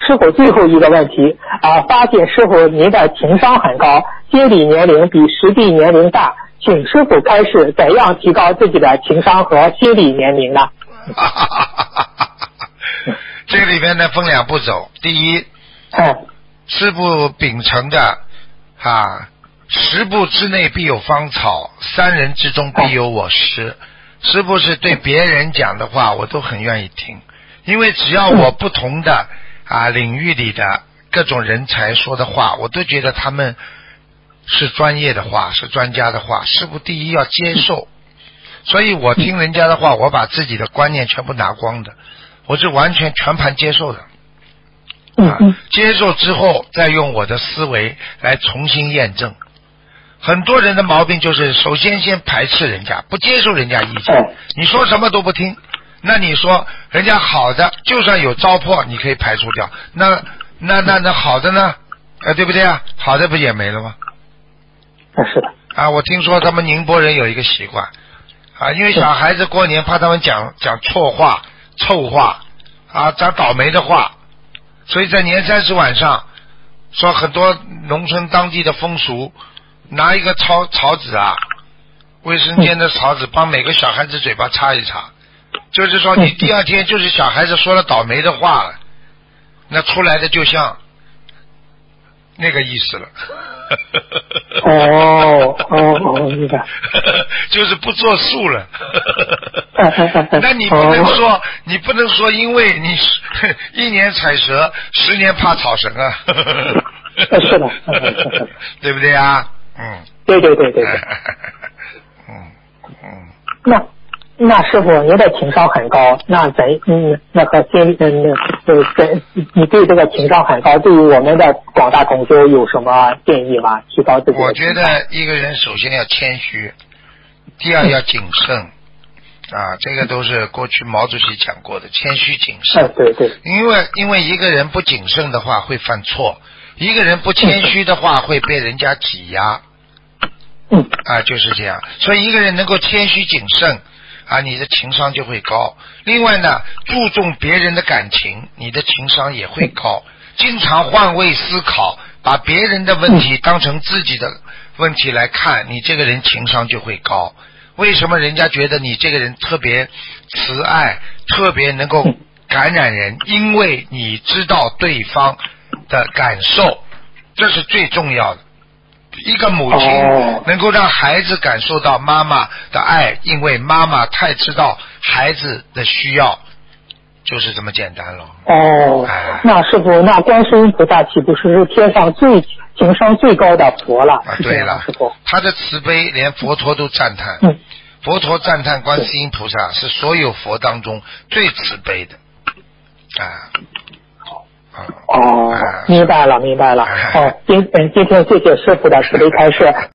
师傅最后一个问题发现师傅您的情商很高，心理年龄比实际年龄大，请师傅开示怎样提高自己的情商和心理年龄呢？ 这个里面呢分两步走。第一，师父秉承的10步之内必有芳草，3人之中必有我师。师父是对别人讲的话我都很愿意听，因为只要我不同的领域里的各种人才说的话，我都觉得他们是专业的话，是专家的话，师父第一要接受。所以我听人家的话，我把自己的观念全部拿光的，我是完全全盘接受的。接受之后再用我的思维来重新验证。很多人的毛病就是首先排斥人家，不接受人家意见，你说什么都不听。那你说人家好的就算有糟粕你可以排除掉，那好的呢？对不对啊？好的不也没了吗？ 是的。 我听说他们宁波人有一个习惯因为小孩子过年怕他们讲错话、臭话讲倒霉的话，所以在年30晚上说很多农村当地的风俗，拿一个草纸卫生间的草纸帮每个小孩子嘴巴擦一擦，就是说你第二天就是小孩子说了倒霉的话了，那出来的就像那个意思了。明白。就是不作数了。那你不能说因为你1年踩蛇10年怕草绳是的。 对不对啊？ 对。那师傅您的情商很高，那和你对这个情商很高，对于我们的广大同修有什么建议吗？提高自己的情商？ 我觉得一个人首先要谦虚，第二要谨慎这个都是过去毛主席讲过的，谦虚谨慎。 对。 因为一个人不谨慎的话会犯错，一个人不谦虚的话会被人家挤压。就是这样。所以一个人能够谦虚谨慎你的情商就会高。另外呢，注重别人的感情，你的情商也会高。经常换位思考，把别人的问题当成自己的问题来看，你这个人情商就会高。为什么人家觉得你这个人特别慈爱，特别能够感染人？因为你知道对方的感受，这是最重要的。一个母亲能够让孩子感受到妈妈的爱，因为妈妈太知道孩子的需要，就是这么简单了。 那师傅，那观世音菩萨岂不是天上情商最高的佛了？ 对了，师傅，他的慈悲连佛陀都赞叹。佛陀赞叹观世音菩萨是所有佛当中最慈悲的。 明白了。今天谢谢师傅的慈悲开示。